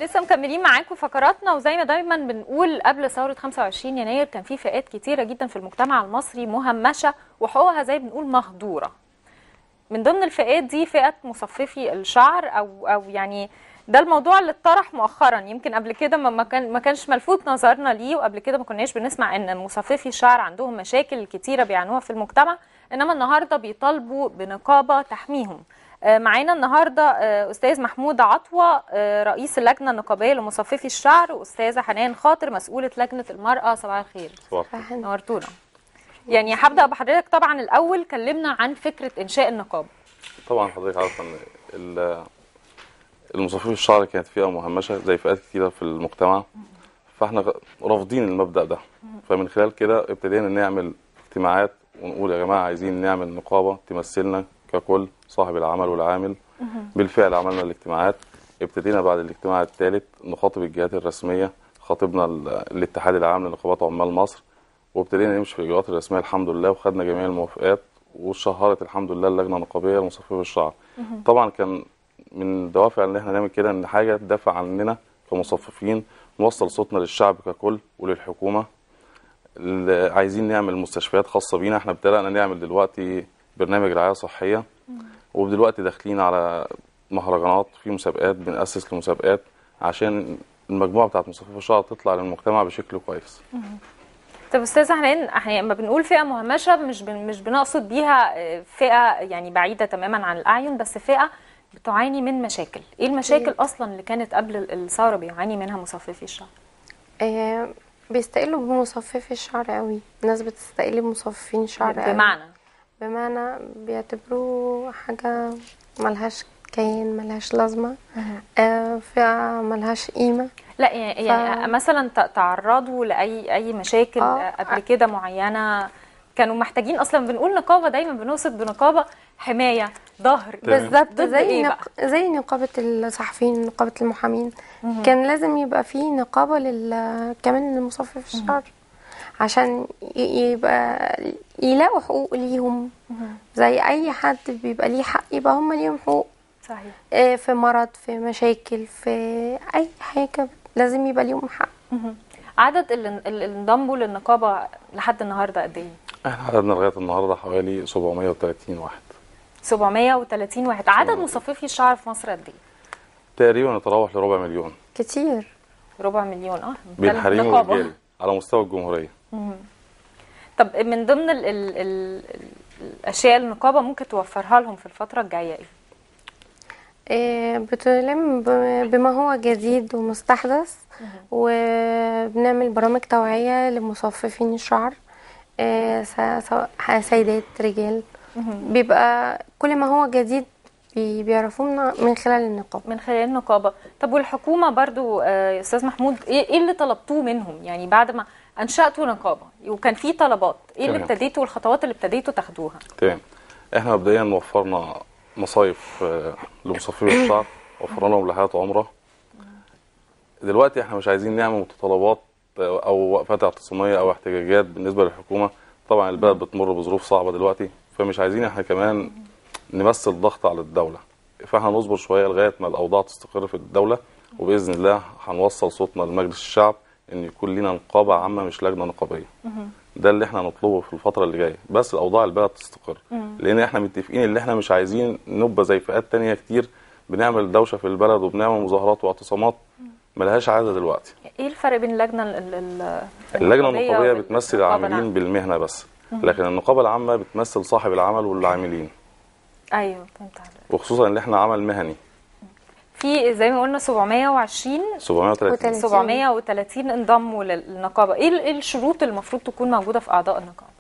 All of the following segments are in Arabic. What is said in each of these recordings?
لسه مكملين معاكم فقراتنا، وزي ما دايما بنقول قبل ثورة 25 يناير كان في فئات كتيرة جدا في المجتمع المصري مهمشة وحقوقها زي بنقول مهدورة. من ضمن الفئات دي فئة مصففي الشعر أو يعني ده الموضوع اللي اتطرح مؤخرا. يمكن قبل كده ما كانش ملفوت نظرنا ليه، وقبل كده ما كناش بنسمع ان مصففي الشعر عندهم مشاكل كتيرة بيعانوها في المجتمع، انما النهارده بيطالبوا بنقابة تحميهم. معانا النهارده استاذ محمود عطوة رئيس اللجنه النقابيه لمصففي الشعر، واستاذه حنان خاطر مسؤوله لجنه المراه. صباح الخير. نورتونا. يعني هبدا بحضرتك. طبعا الاول كلمنا عن فكره انشاء النقابه. طبعا حضرتك عارفه ان المصففي الشعر كانت فئه مهمشه زي فئات كتيره في المجتمع، فاحنا رافضين المبدا ده. فمن خلال كده ابتدينا نعمل اجتماعات ونقول يا جماعه عايزين نعمل نقابه تمثلنا ككل، صاحب العمل والعامل. بالفعل عملنا الاجتماعات. ابتدينا بعد الاجتماع الثالث نخاطب الجهات الرسميه، خاطبنا الاتحاد العام لنقابات عمال مصر، وابتدينا نمشي في الاجراءات الرسميه الحمد لله، وخدنا جميع الموافقات، وشهرت الحمد لله اللجنه النقابيه لمصففي الشعر. طبعا كان من دوافع ان احنا نعمل كده ان حاجه تدافع عننا كمصففين، نوصل صوتنا للشعب ككل وللحكومه. عايزين نعمل مستشفيات خاصه بينا. احنا بدأنا نعمل دلوقتي برنامج رعايه صحيه، ودلوقتي داخلين على مهرجانات، في مسابقات، بنأسس لمسابقات عشان المجموعه بتاعت مصففي الشعر تطلع للمجتمع بشكل كويس. طب استاذه حنان، احنا لما بنقول فئه مهمشه مش بنقصد بيها فئه يعني بعيده تماما عن الاعين، بس فئه بتعاني من مشاكل. ايه المشاكل اصلا اللي كانت قبل الثوره بيعاني منها مصففي الشعر؟ بيستقلوا بمصففي الشعر قوي. الناس بتستقل بمصففين الشعر قوي. بمعنى بيعتبروه حاجه ملهاش كيان، ملهاش لازمه، فئه ملهاش قيمه. لا يعني مثلا تعرضوا لاي مشاكل قبل كده معينه كانوا محتاجين؟ اصلا بنقول نقابه دايما بنقصد بنقابه حمايه، ظهر. بالظبط. زي نقابه الصحفيين، نقابه المحامين. كان لازم يبقى في نقابه كمان لمصففي الشعر عشان يبقى يلاقوا حقوق ليهم زي اي حد بيبقى ليه حق، يبقى هم ليهم حقوق. صحيح. في مرض، في مشاكل، في اي حاجه لازم يبقى ليهم حق. عدد اللي انضموا للنقابه لحد النهارده قد ايه؟ احنا عددنا لغايه النهارده حوالي 730 واحد. 730 واحد. عدد مصففي الشعر في مصر قد ايه؟ تقريبا يتراوح ل4 مليون. كتير. ربع مليون. بين حريمي ورجالي على مستوى الجمهوريه. طب من ضمن الاشياء النقابه ممكن توفرها لهم في الفتره الجايه ايه؟ بتلم بما هو جديد ومستحدث، وبنعمل برامج توعية لمصففين الشعر، سواء سيدات رجال. بيبقى كل ما هو جديد بيعرفونا من خلال النقابة. من خلال النقابة. طب والحكومة برضو أستاذ محمود، ايه اللي طلبتوه منهم؟ يعني بعد ما أنشأتوا نقابة وكان في طلبات، ايه اللي ابتديتوا والخطوات اللي ابتديتوا تاخدوها؟ تمام. احنا مبدئيا وفرنا مصايف لمصففي الشعر، وفرنا لهم لحيات عمره. دلوقتي احنا مش عايزين نعمل متطلبات او وقفات اعتصاميه او احتجاجات بالنسبه للحكومه. طبعا البلد بتمر بظروف صعبه دلوقتي، فمش عايزين احنا كمان نمثل ضغط على الدوله. فاحنا نصبر شويه لغايه ما الاوضاع تستقر في الدوله، وباذن الله هنوصل صوتنا لمجلس الشعب ان يكون لنا نقابه عامه مش لجنه نقابيه. ده اللي احنا نطلبه في الفتره اللي جايه، بس الاوضاع البلد تستقر. لان احنا متفقين ان احنا مش عايزين نبقى زي فئات تانية كتير بنعمل دوشه في البلد وبنعمل مظاهرات واعتصامات ملهاش عاده دلوقتي. ايه الفرق بين اللجنه النقابيه بتمثل العاملين بالمهنه بس، لكن النقابه العامه بتمثل صاحب العمل والعاملين. ايوه فهمت حضرتك. وخصوصا ان احنا عمل مهني. في زي ما قلنا 730 انضموا للنقابه. ايه الشروط اللي المفروض تكون موجوده في اعضاء النقابه؟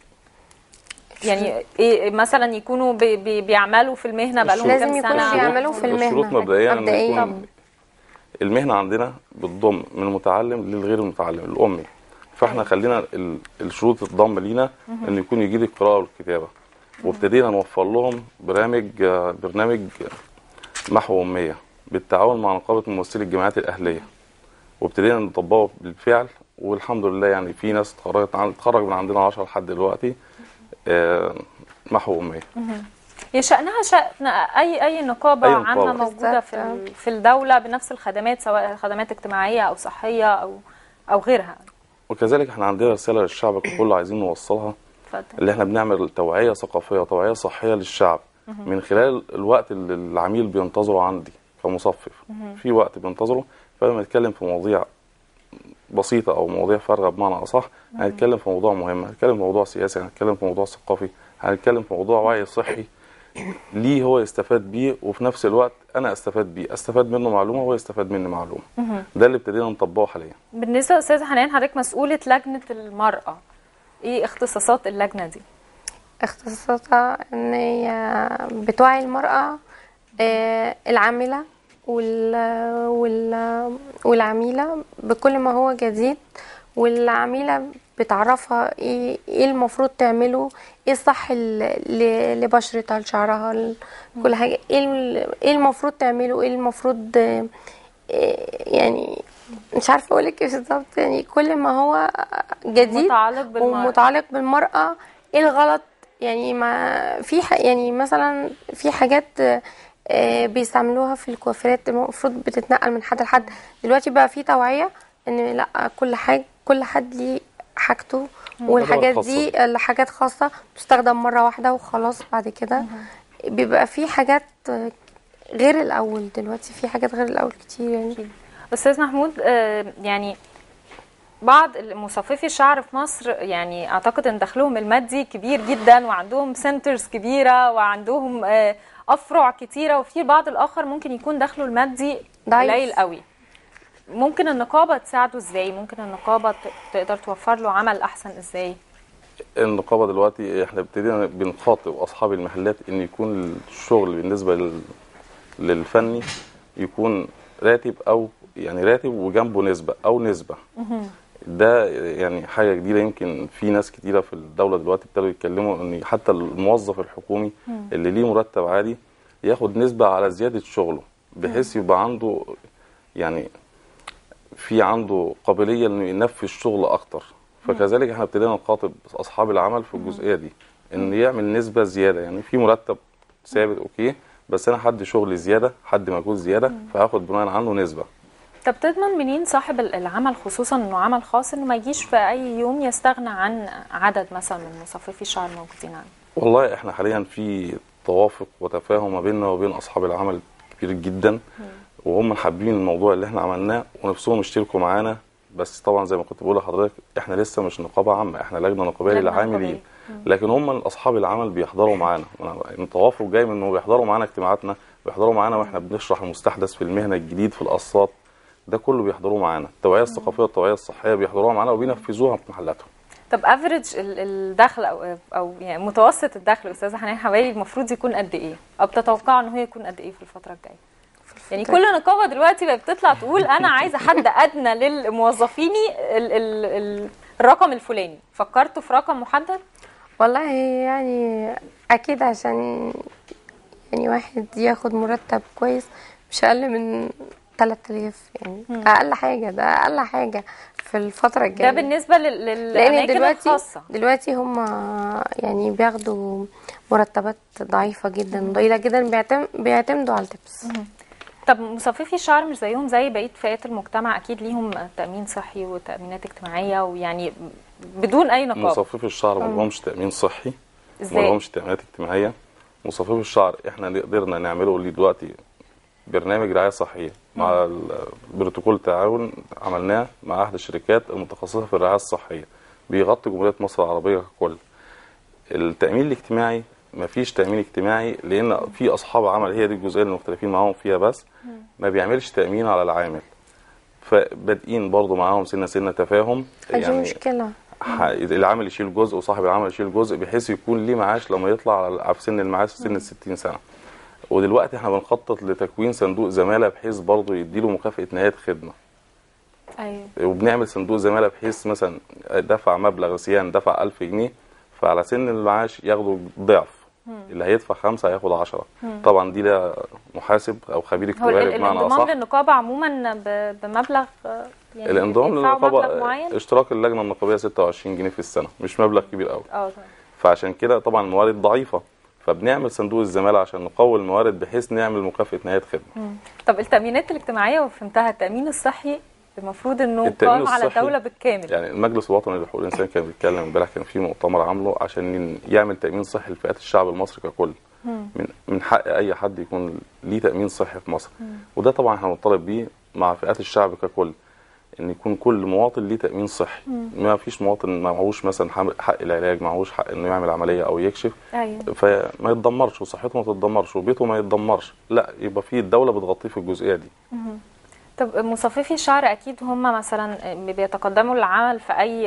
يعني إيه مثلا يكونوا بيعملوا في المهنه بقالهم كام سنه؟ لازم يكونوا بيعملوا في المهنه. الشروط مبدئيا ان يكون المهنه عندنا بتضم من المتعلم للغير المتعلم الامي. فاحنا خلينا الشروط تضم لينا ان يكون يجيد القراءه والكتابه. وابتدينا نوفر لهم برنامج محو اميه بالتعاون مع نقابه ممثلي الجامعات الاهليه، وابتدينا نطبقه بالفعل. والحمد لله يعني في ناس اتخرج من عندنا 10 لحد دلوقتي محو اميه. هي شأنها شأن أي نقابة أي نقابة. عامة موجودة في الدولة بنفس الخدمات، سواء خدمات اجتماعية أو صحية أو غيرها. وكذلك احنا عندنا رسالة للشعب كله عايزين نوصلها، اتفضل. اللي احنا بنعمل توعية ثقافية وتوعية صحية للشعب من خلال الوقت اللي العميل بينتظره عندي كمصفف. في وقت بينتظره، فلما نتكلم في مواضيع بسيطة أو مواضيع فارغة بمعنى أصح، هنتكلم في موضوع مهم، هنتكلم في موضوع سياسي، هنتكلم في موضوع ثقافي، هنتكلم في موضوع وعي صحي ليه هو يستفاد بيه، وفي نفس الوقت أنا أستفاد بيه، أستفاد منه معلومة وهو يستفاد مني معلومة. ده اللي ابتدينا نطبقه حاليا. بالنسبة لأستاذة حنان، حضرتك مسؤولة لجنة المرأة، إيه اختصاصات اللجنة دي؟ اختصاصاتها ان هي بتوعي المرأة العاملة والعميلة بكل ما هو جديد، والعميلة بتعرفها ايه المفروض تعمله، ايه الصح لبشرتها لشعرها كل حاجة، ايه المفروض تعمله، ايه المفروض يعني مش عارفه اقولك ايه بالظبط. يعني كل ما هو جديد ومتعلق بالمرأة ايه الغلط. يعني ما في يعني مثلا في حاجات بيستعملوها في الكوافيرات المفروض بتتنقل من حد لحد. دلوقتي بقى في توعية ان لا، كل حد ليه حاجته، والحاجات دي حاجات خاصة تستخدم مرة واحدة وخلاص. بعد كده بيبقى في حاجات غير الأول. دلوقتي في حاجات غير الأول كتير. يعني أستاذ محمود، يعني بعض مصففي الشعر في مصر يعني اعتقد ان دخلهم المادي كبير جدا، وعندهم سنترز كبيره، وعندهم افرع كتيره، وفي بعض الاخر ممكن يكون دخله المادي قليل قوي. ممكن النقابه تساعده ازاي؟ ممكن النقابه تقدر توفر له عمل احسن ازاي؟ النقابه دلوقتي احنا ابتدينا بنخاطب اصحاب المحلات ان يكون الشغل بالنسبه للفني يكون راتب، او يعني راتب وجنبه نسبه او نسبه. ده يعني حاجه جديده. يمكن في ناس كتيره في الدوله دلوقتي ابتدوا يتكلموا ان حتى الموظف الحكومي اللي ليه مرتب عالي ياخد نسبه على زياده شغله، بحيث يبقى عنده يعني في عنده قابليه انه ينفذ الشغل اكتر. فكذلك احنا ابتدينا نخاطب اصحاب العمل في الجزئيه دي ان يعمل نسبه زياده. يعني في مرتب ثابت اوكي، بس انا حد شغل زياده، حد مجهود زياده، فهاخد بناء عنه نسبه. طب تضمن منين صاحب العمل، خصوصا انه عمل خاص، انه ما يجيش في اي يوم يستغنى عن عدد مثلا من مصففي الشعر الموجودين عنده؟ والله احنا حاليا في توافق وتفاهم ما بيننا وبين اصحاب العمل كبير جدا، وهم حابين الموضوع اللي احنا عملناه ونفسهم يشتركوا معانا. بس طبعا زي ما كنت بقول لحضرتك احنا لسه مش نقابه عامه، احنا لجنه نقابيه للعاملين، لكن هم اصحاب العمل بيحضروا معانا. التوافق جاي من انه بيحضروا معانا اجتماعاتنا، بيحضروا معانا واحنا بنشرح المستحدث في المهنه الجديد في القصات، ده كله بيحضروه معانا. التوعيه الثقافيه والتوعيه الصحيه بيحضروها معانا وبينفذوها في محلاتهم. طب افريج الدخل او يعني متوسط الدخل استاذه حنان حوالي المفروض يكون قد ايه، او بتتوقعوا ان هو يكون قد ايه في الفتره الجايه؟ يعني كل نقابه دلوقتي بقت بتطلع تقول انا عايزه حد ادنى للموظفيني الرقم الفلاني. فكرتوا في رقم محدد؟ والله يعني اكيد عشان يعني واحد ياخد مرتب كويس مش اقل من 3000 يعني. اقل حاجه، ده اقل حاجه في الفتره الجايه. ده بالنسبه للاماكن الخاصه. دلوقتي هم يعني بياخدوا مرتبات ضعيفه جدا، ضئيله جدا، بيعتمدوا على التبس. طب مصففي الشعر مش زيهم زي بقيه فئات المجتمع؟ اكيد ليهم تامين صحي وتامينات اجتماعيه، ويعني بدون اي نقابه. مصففي الشعر ما لهمش تامين صحي، ازاي؟ ما لهمش تامينات اجتماعيه. مصففي الشعر احنا قدرنا نعمله دلوقتي برنامج رعايه صحيه مع بروتوكول تعاون عملناه مع احد الشركات المتخصصه في الرعايه الصحيه، بيغطي جمهوريه مصر العربيه ككل. التامين الاجتماعي ما فيش تامين اجتماعي، لان في اصحاب عمل، هي دي الجزئيه اللي مختلفين معاهم فيها، بس ما بيعملش تامين على العامل. فبادئين برضو معاهم سنه تفاهم، يعني مشكله العامل يشيل جزء وصاحب العمل يشيل جزء، بحيث يكون ليه معاش لما يطلع على سن المعاش في سن ال 60 سنه. ودلوقتي احنا بنخطط لتكوين صندوق زماله بحيث برضه يديله مكافاه نهايه خدمه. ايوه. وبنعمل صندوق زماله بحيث مثلا دفع مبلغ سيان، دفع 1000 جنيه، فعلى سن المعاش ياخدوا ضعف. اللي هيدفع 5 هياخد 10. طبعا دي لها محاسب او خبير اكتواري بمعنى اصح. الانضمام للنقابه عموما بمبلغ يعني الانضمام للنقابه اشتراك اللجنه النقابيه 26 جنيه في السنه، مش مبلغ كبير قوي. تمام. فعشان كده طبعا الموارد ضعيفه، فبنعمل صندوق الزماله عشان نقوي الموارد بحيث نعمل مكافاه نهايه خدمه. طب التامينات الاجتماعيه وفهمتها، التامين الصحي المفروض انه التأمين قائم على الصحي الدوله بالكامل. يعني المجلس الوطني لحقوق الانسان كان بيتكلم امبارح، كان في مؤتمر عامله عشان يعمل تامين صحي لفئات الشعب المصري ككل. من حق اي حد يكون ليه تامين صحي في مصر، وده طبعا احنا بنطالب بيه مع فئات الشعب ككل، ان يكون كل مواطن ليه تامين صحي. ما فيش مواطن معهوش مثلا حق العلاج، معهوش حق انه يعمل عمليه او يكشف، أيوة. فما يتدمرش وصحته ما تتدمرش وبيته ما يتدمرش، لا يبقى في الدوله بتغطيه في الجزئيه دي. طب مصففي الشعر اكيد هم مثلا بيتقدموا للعمل في اي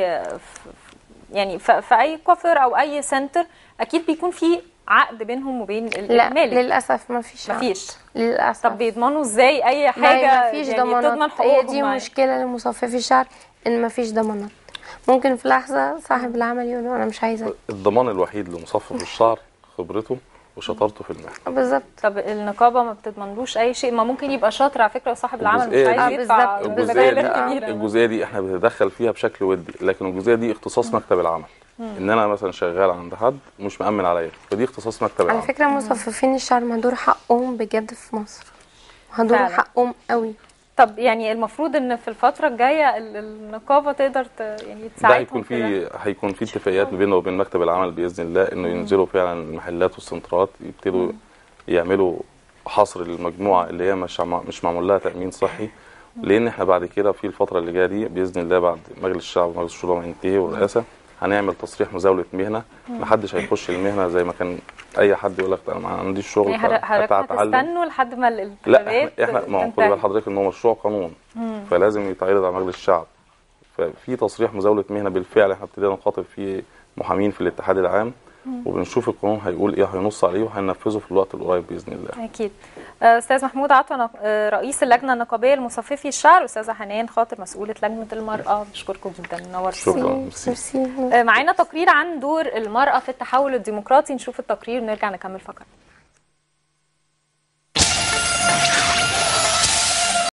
يعني في اي كوافير او اي سنتر، اكيد بيكون في عقد بينهم وبين المالك. لا للاسف ما فيش للاسف. طب بيضمنوا ازاي اي حاجه ما فيش يعني ضمانات. تضمن حقوقهم؟ هي دي مشكله لمصففي الشعر، ان ما فيش ضمانات. ممكن في لحظه صاحب العمل يقول انا مش عايزه. الضمان الوحيد لمصفف الشعر خبرته وشطارته في المهنه. بالظبط. طب النقابه ما بتضمنلوش اي شيء؟ ما ممكن يبقى شاطر على فكره وصاحب العمل مش عايز يدفع الجزئيه دي احنا بنتدخل فيها بشكل ودي، لكن الجزئيه دي اختصاص مكتب العمل. ان انا مثلا شغال عند حد مش مأمن عليا، فدي اختصاص مكتب العمل. على فكره مصففين الشعر مهدور حقهم بجد في مصر، مهدور حقهم قوي. طب يعني المفروض ان في الفتره الجايه النقابه تقدر يعني تساعدهم. ده هيكون في اتفاقيات بيننا وبين مكتب العمل باذن الله، انه ينزلوا فعلا المحلات والسنترات يبتدوا يعملوا حصر للمجموعه اللي هي مش معمول لها تامين صحي. لان احنا بعد كده في الفتره اللي جايه دي باذن الله بعد مجلس الشعب ومجلس الشورى ما ينتهي والرئاسه هنعمل تصريح مزاوله مهنه. محدش هيخش المهنه زي ما كان اي حد يقول لك انا ما عنديش شغل. يعني حضرتك هتستنوا لحد ما الانتخابات؟ لا احنا ما خد بال حضرتك ان هو مشروع قانون، فلازم يتعرض على مجلس الشعب. ففي تصريح مزاوله مهنه بالفعل احنا ابتدينا نخاطب فيه محامين في الاتحاد العام، وبنشوف القانون هيقول ايه هينص عليه وهننفذه في الوقت القريب باذن الله. اكيد. استاذ محمود عطوة رئيس اللجنه النقابيه لمصففي الشعر، استاذه حنان خاطر مسؤوله لجنه المراه، بشكركم جدا، نورتونا. شكرا. معانا تقرير عن دور المراه في التحول الديمقراطي، نشوف التقرير ونرجع نكمل فقرة.